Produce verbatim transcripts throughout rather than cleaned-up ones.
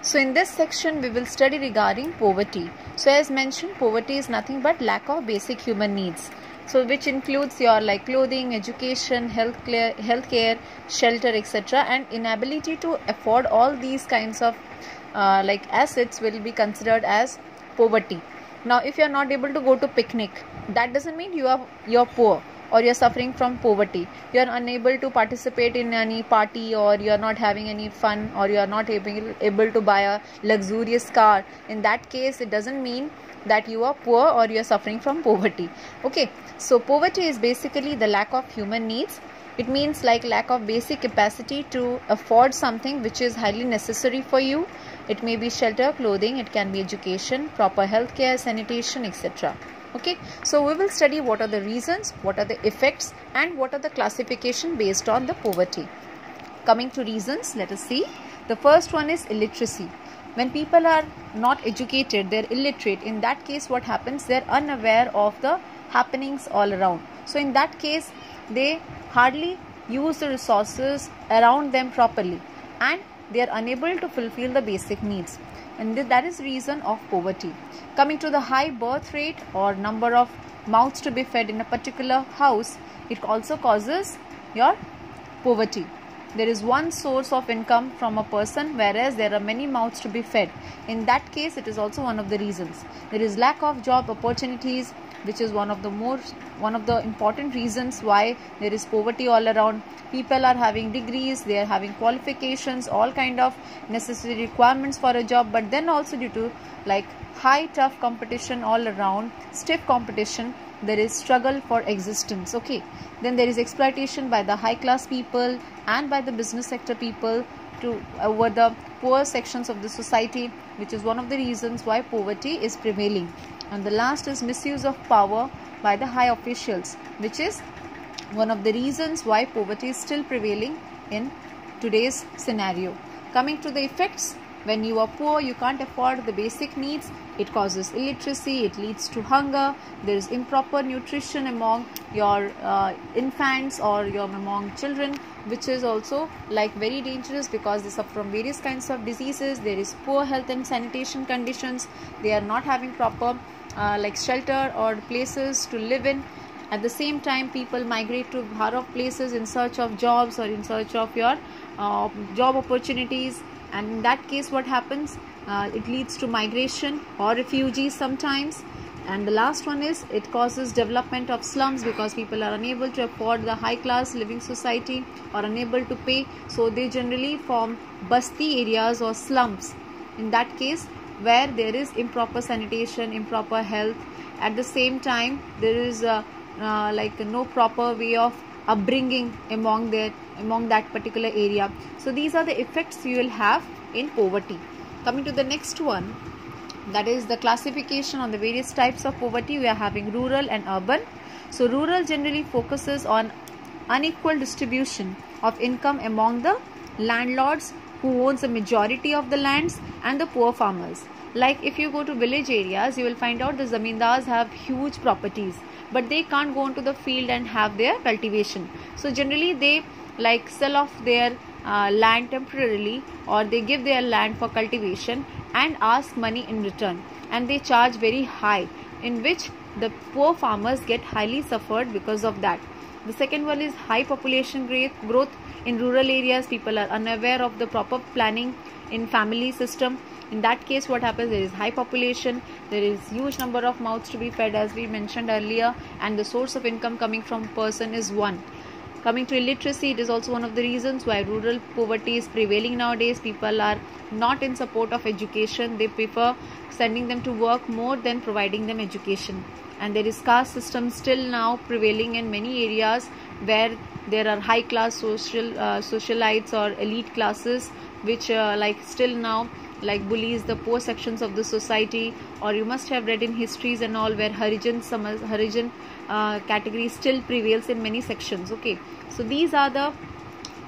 So in this section we will study regarding poverty. So as mentioned, poverty is nothing but lack of basic human needs. So which includes your like clothing, education, health care, healthcare, shelter, et cetera. And inability to afford all these kinds of uh, like assets will be considered as poverty. Now if you are not able to go to picnic, that doesn't mean you are you are poor or you are suffering from poverty. You are unable to participate in any party, or you are not having any fun, or you are not able, able to buy a luxurious car. In that case, it doesn't mean that you are poor or you are suffering from poverty. Okay, so poverty is basically the lack of human needs. It means like lack of basic capacity to afford something which is highly necessary for you. It may be shelter, clothing, it can be education, proper health care, sanitation, et cetera. Okay, so we will study what are the reasons, what are the effects, and what are the classification based on the poverty. Coming to reasons, let us see. The first one is illiteracy. When people are not educated, they are illiterate. In that case, what happens? They are unaware of the happenings all around. So in that case, they hardly use the resources around them properly, and they are unable to fulfill the basic needs, and that is reason of poverty. Coming to the high birth rate or number of mouths to be fed in a particular house, it also causes your poverty. There is one source of income from a person, whereas there are many mouths to be fed. In that case, it is also one of the reasons. There is lack of job opportunities, which is one of the most one of the important reasons why there is poverty all around. People are having degrees, they are having qualifications, all kind of necessary requirements for a job, but then also due to like high tough competition all around, stiff competition, there is struggle for existence. Okay, then there is exploitation by the high class people and by the business sector people to over the poor sections of the society, which is one of the reasons why poverty is prevailing. And the last is misuse of power by the high officials, which is one of the reasons why poverty is still prevailing in today's scenario. Coming to the effects, when you are poor, you can't afford the basic needs. It causes illiteracy, it leads to hunger, there is improper nutrition among your uh, infants or your among children, which is also like very dangerous because they suffer from various kinds of diseases. There is poor health and sanitation conditions. They are not having proper uh, like shelter or places to live in. At the same time, people migrate to far off places in search of jobs or in search of your uh, job opportunities. And in that case, what happens? Uh, it leads to migration or refugees sometimes. And the last one is it causes development of slums because people are unable to afford the high class living society or unable to pay. So they generally form basti areas or slums. In that case, where there is improper sanitation, improper health. At the same time, there is a, uh, like no proper way of upbringing among that among that particular area. So these are the effects you will have in poverty. Coming to the next one, that is the classification on the various types of poverty. We are having rural and urban. So rural generally focuses on unequal distribution of income among the landlords who owns the majority of the lands and the poor farmers. Like if you go to village areas, you will find out the zamindars have huge properties, but they can't go into the field and have their cultivation. So generally they like sell off their uh, land temporarily, or they give their land for cultivation and ask money in return, and they charge very high, in which the poor farmers get highly suffered because of that. The second one is high population growth in rural areas. People are unaware of the proper planning in family system. In that case, what happens? There is high population, there is huge number of mouths to be fed, as we mentioned earlier, and the source of income coming from person is one. Coming to illiteracy, it is also one of the reasons why rural poverty is prevailing nowadays. People are not in support of education. They prefer sending them to work more than providing them education. And there is caste system still now prevailing in many areas where there are high class social uh, socialites or elite classes, which uh, like still now like bullies the poor sections of the society. Or you must have read in histories and all where Harijan Harijan uh, category still prevails in many sections. Okay, so these are the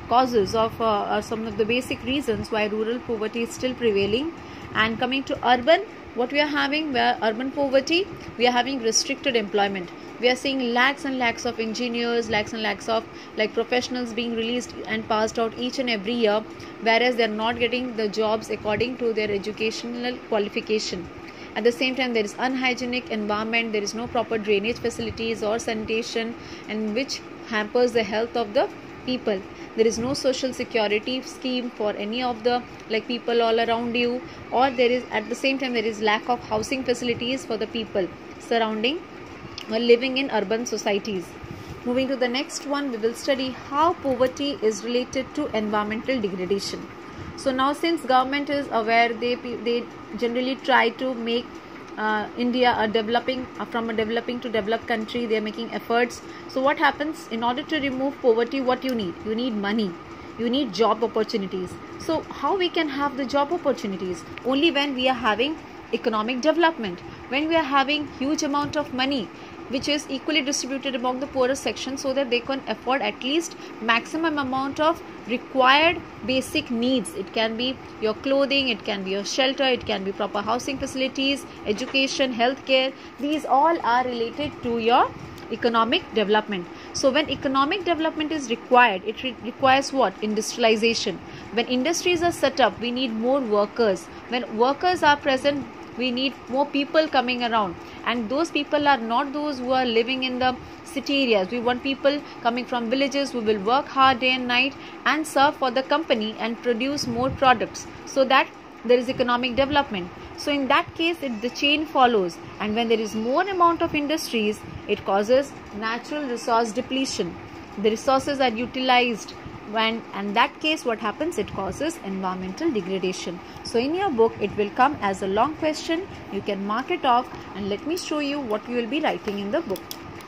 causes of uh, uh, some of the basic reasons why rural poverty is still prevailing. And coming to urban, what we are having, where urban poverty, we are having restricted employment. We are seeing lakhs and lakhs of engineers, lakhs and lakhs of like professionals being released and passed out each and every year, whereas they are not getting the jobs according to their educational qualification. At the same time, there is unhygienic environment, there is no proper drainage facilities or sanitation, and which hampers the health of the people. There is no social security scheme for any of the like people all around you, or there is at the same time there is lack of housing facilities for the people surrounding or living in urban societies. Moving to the next one, we will study how poverty is related to environmental degradation. So now, since government is aware, they they generally try to make uh, India a developing uh, from a developing to developed country. They are making efforts. So what happens in order to remove poverty? What you need? You need money. You need job opportunities. So how we can have the job opportunities? Only when we are having economic development, when we are having huge amount of money which is equally distributed among the poorer section, so that they can afford at least maximum amount of required basic needs. It can be your clothing, it can be your shelter, it can be proper housing facilities, education, healthcare. These all are related to your economic development. So when economic development is required, it re- requires what? Industrialization. When industries are set up, we need more workers. When workers are present, we need more people coming around, and those people are not those who are living in the city areas. We want people coming from villages who will work hard day and night and serve for the company and produce more products, so that there is economic development. So in that case, it, the chain follows, and when there is more amount of industries, it causes natural resource depletion. The resources are utilized, when and that case what happens, it causes environmental degradation. So in your book it will come as a long question. You can mark it off, and let me show you what you will be writing in the book.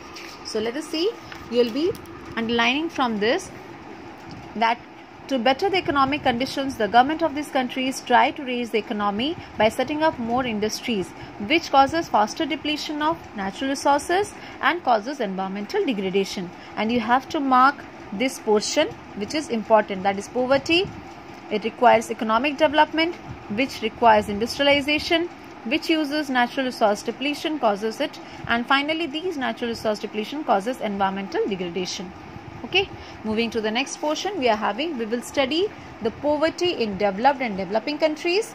So let us see. You will be underlining from this that to better the economic conditions, the government of these countries try to raise the economy by setting up more industries, which causes faster depletion of natural resources and causes environmental degradation. And you have to mark this portion which is important, that is poverty. It requires economic development, which requires industrialization, which uses natural resource depletion, causes it, and finally these natural resource depletion causes environmental degradation. Okay, moving to the next portion, we are having we will study the poverty in developed and developing countries.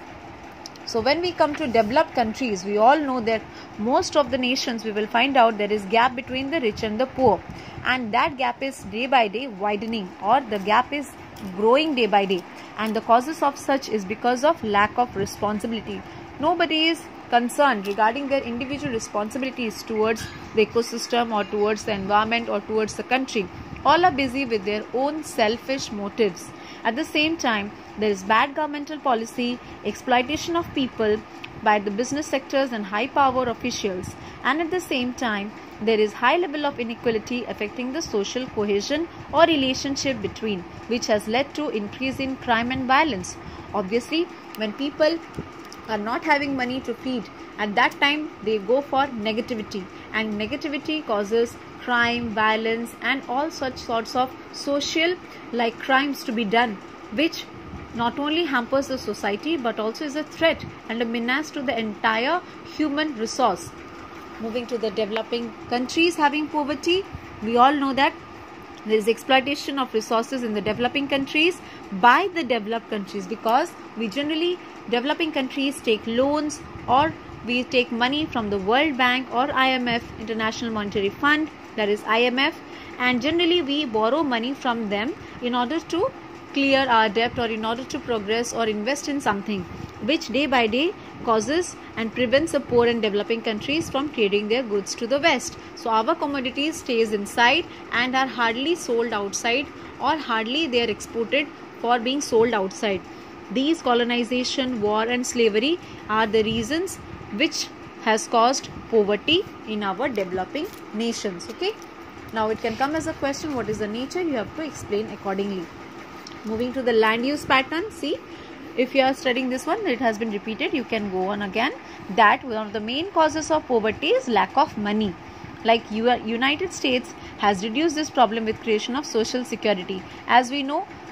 So when we come to developed countries, we all know that most of the nations, we will find out there is gap between the rich and the poor, and that gap is day by day widening, or the gap is growing day by day, and the causes of such is because of lack of responsibility. Nobody is concerned regarding their individual responsibilities towards the ecosystem or towards the environment or towards the country. All are busy with their own selfish motives. At the same time, there is bad governmental policy, exploitation of people by the business sectors and high power officials, and at the same time there is high level of inequality affecting the social cohesion or relationship between, which has led to increase in crime and violence. Obviously, when people are not having money to feed, at that time they go for negativity, and negativity causes crime, violence, and all such sorts of social like crimes to be done, which not only hampers the society but also is a threat and a menace to the entire human resource. Moving to the developing countries having poverty, we all know that there is exploitation of resources in the developing countries by the developed countries, because we generally, developing countries take loans, or we take money from the World Bank or I M F, International Monetary Fund, that is I M F, and generally we borrow money from them in order to clear our debt or in order to progress or invest in something, which day by day causes and prevents the poor and developing countries from trading their goods to the West. So our commodities stays inside and are hardly sold outside, or hardly they are exported for being sold outside. These colonization, war and slavery are the reasons which has caused poverty in our developing nations. Okay, now it can come as a question, what is the nature? You have to explain accordingly. Moving to the land use pattern, see, if you are studying this one, it has been repeated, you can go on again, that one of the main causes of poverty is lack of money. Like United States has reduced this problem with creation of social security. As we know,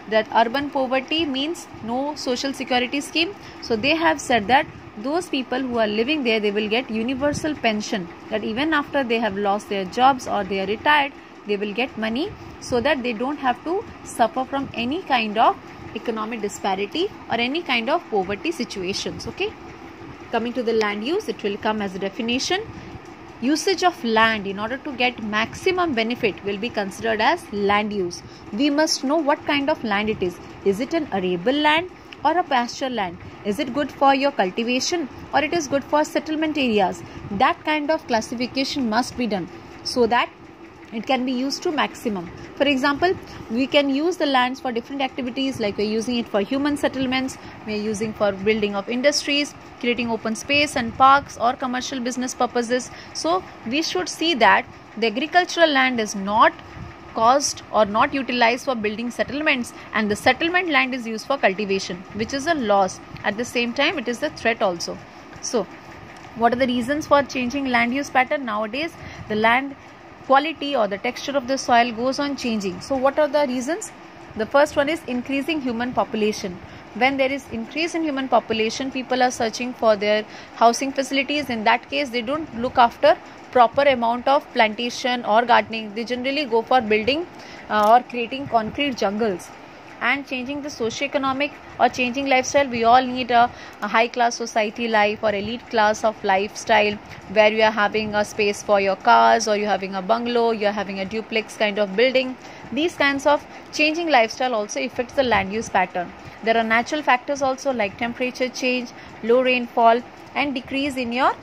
that urban poverty means no social security scheme. So they have said that those people who are living there, they will get universal pension, that even after they have lost their jobs or they are retired, they will get money, so that they don't have to suffer from any kind of economic disparity or any kind of poverty situations. Okay, coming to the land use, it will come as a definition. Usage of land in order to get maximum benefit will be considered as land use. We must know what kind of land it is. Is it an arable land or a pasture land? Is it good for your cultivation or it is good for settlement areas? That kind of classification must be done so that it can be used to maximum. For example, we can use the lands for different activities, like we are using it for human settlements, we are using for building of industries, creating open space and parks, or commercial business purposes. So we should see that the agricultural land is not caused or not utilized for building settlements, and the settlement land is used for cultivation, which is a loss. At the same time, it is a threat also. So what are the reasons for changing land use pattern? Nowadays the land quality or the texture of the soil goes on changing. So what are the reasons? The first one is increasing human population. When there is increase in human population, people are searching for their housing facilities. In that case, they don't look after proper amount of plantation or gardening. They generally go for building uh, or creating concrete jungles. And changing the socio-economic or changing lifestyle, we all need a, a high class society life or elite class of lifestyle, where you are having a space for your cars, or you're having a bungalow, you're having a duplex kind of building. These kinds of changing lifestyle also affects the land use pattern. There are natural factors also, like temperature change, low rainfall, and decrease in your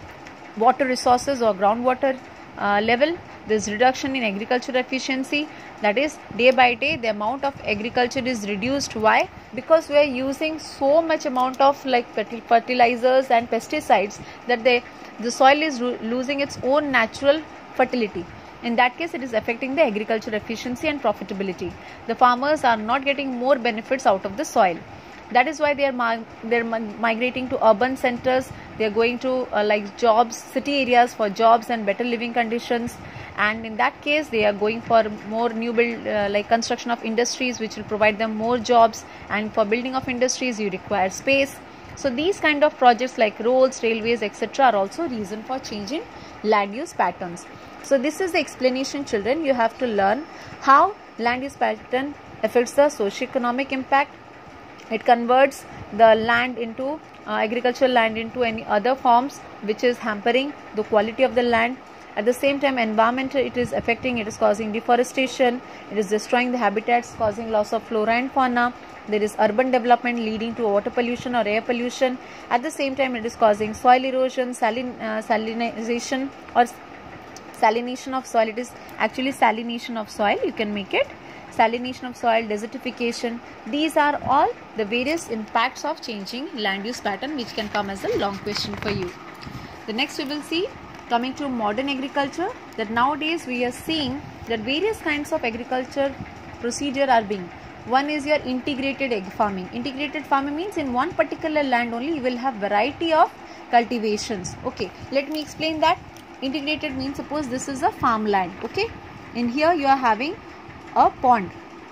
water resources or groundwater uh, level. There's reduction in agricultural efficiency, that is, day by day the amount of agriculture is reduced. Why? Because we are using so much amount of like fertilizers and pesticides that they, the soil is losing its own natural fertility. In that case, it is affecting the agricultural efficiency and profitability. The farmers are not getting more benefits out of the soil. That is why they are they're migrating to urban centers. They are going to uh, like jobs, city areas for jobs and better living conditions. And in that case, they are going for more new build uh, like construction of industries, which will provide them more jobs. And for building of industries, you require space. So these kind of projects like roads, railways, et cetera are also reason for changing land use patterns. So this is the explanation, children. You have to learn how land use pattern affects the socio-economic impact. It converts the land into uh, agricultural land into any other forms, which is hampering the quality of the land. At the same time, environment it is affecting, it is causing deforestation, it is destroying the habitats, causing loss of flora and fauna. There is urban development leading to water pollution or air pollution. At the same time, it is causing soil erosion, salin, uh, salinization or salination of soil. It is actually salination of soil, you can make it. Salination of soil, desertification. These are all the various impacts of changing land use pattern, which can come as a long question for you. The next we will see, coming to modern agriculture, that nowadays we are seeing that various kinds of agriculture procedure are being. One is your integrated egg farming. Integrated farming means in one particular land only you will have variety of cultivations. Okay, let me explain that. Integrated means, suppose this is a farmland. Okay, in here you are having a pond,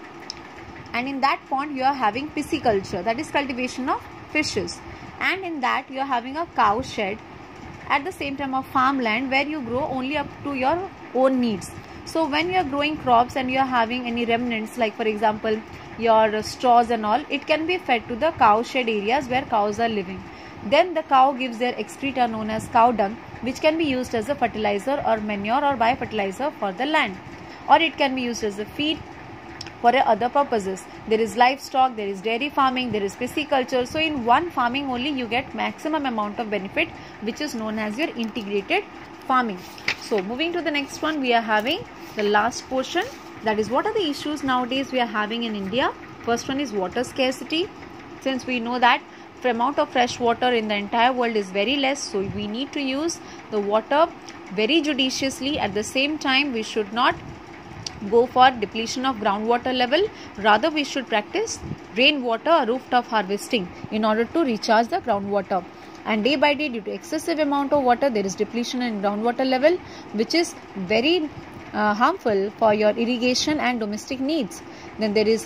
and in that pond you are having pisciculture, that is cultivation of fishes, and in that you are having a cow shed. At the same time, of farmland where you grow only up to your own needs. So when you are growing crops and you are having any remnants, like for example your straws and all, it can be fed to the cow shed areas where cows are living. Then the cow gives their excreta known as cow dung, which can be used as a fertilizer or manure or biofertilizer for the land, or it can be used as a feed for other purposes. There is livestock, there is dairy farming, there is pisciculture. So in one farming only you get maximum amount of benefit, which is known as your integrated farming. So moving to the next one, we are having the last portion, that is what are the issues nowadays we are having in India. First one is water scarcity. Since we know that the amount of fresh water in the entire world is very less, so we need to use the water very judiciously. At the same time, we should not go for depletion of groundwater level. Rather, we should practice rainwater or rooftop harvesting in order to recharge the groundwater. And day by day, due to excessive amount of water, there is depletion in groundwater level, which is very uh, harmful for your irrigation and domestic needs. Then there is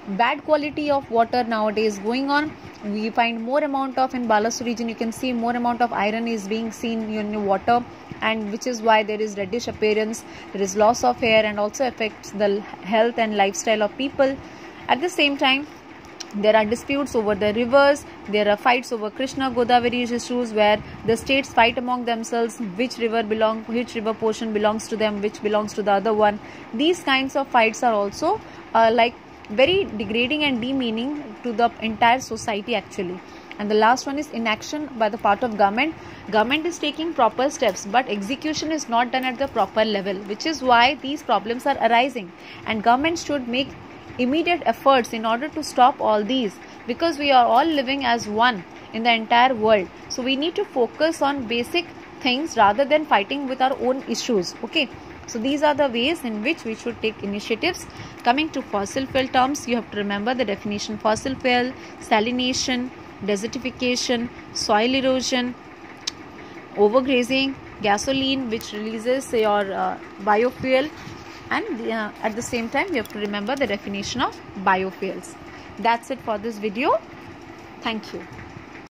bad quality of water nowadays going on. We find more amount of, in Balasore region you can see more amount of iron is being seen in the water, and which is why there is reddish appearance, there is loss of hair, and also affects the health and lifestyle of people. At the same time, there are disputes over the rivers, there are fights over Krishna Godavari issues where the states fight among themselves which river belong, which river portion belongs to them, which belongs to the other one. These kinds of fights are also uh, like very degrading and demeaning to the entire society actually. And the last one is inaction by the part of government. Government is taking proper steps, but execution is not done at the proper level, which is why these problems are arising. And government should make immediate efforts in order to stop all these, because we are all living as one in the entire world. So we need to focus on basic things rather than fighting with our own issues. Okay, so these are the ways in which we should take initiatives. Coming to fossil fuel terms, you have to remember the definition: fossil fuel, salination, desertification, soil erosion, overgrazing, gasoline which releases your uh, biofuel, and uh, at the same time you have to remember the definition of biofuels. That's it for this video. Thank you.